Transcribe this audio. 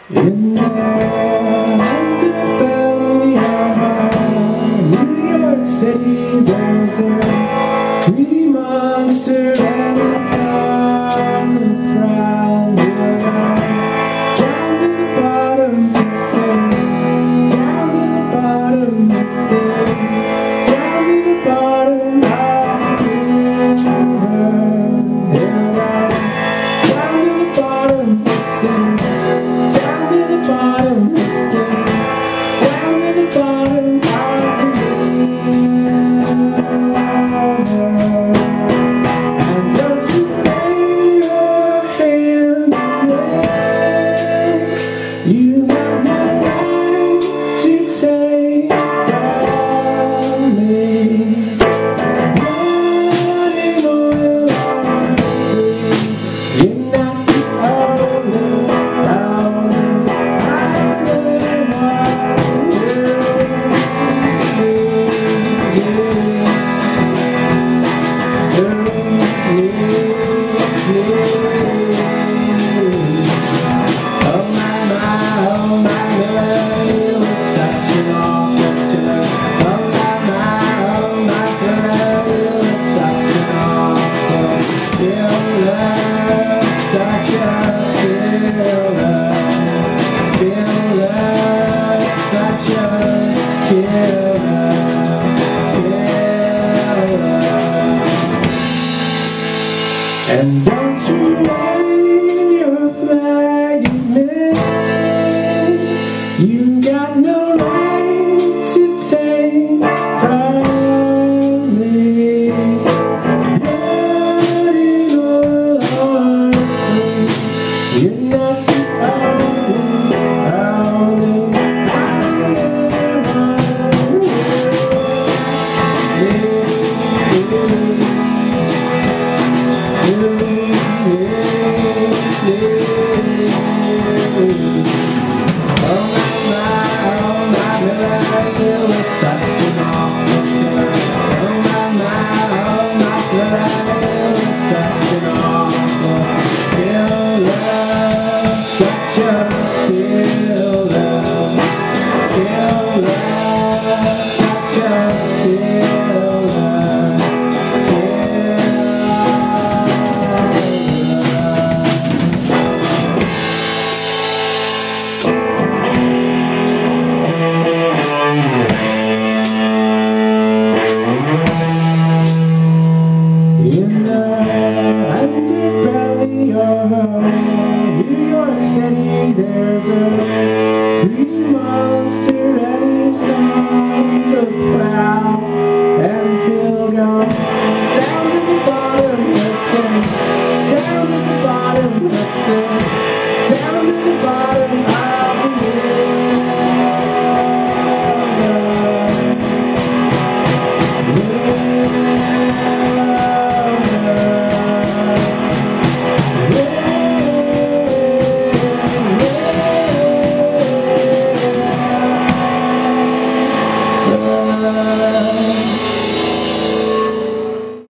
In the underbelly of New York City, there's a greedy monster and it's on the prowl. Down to the bottom to sing, down to the bottom to sing, down to the bottom of the river. Down to the bottom to sing, down to the bottom to sing, down to the bottom of the river. And don't you lay your hands on me. You have no right to take from me. Running oil on free. You're not the only and don't you wave your flag at me. You got no right to take from me. Running oil on free. You're not the only in the underbelly of New York City, there's a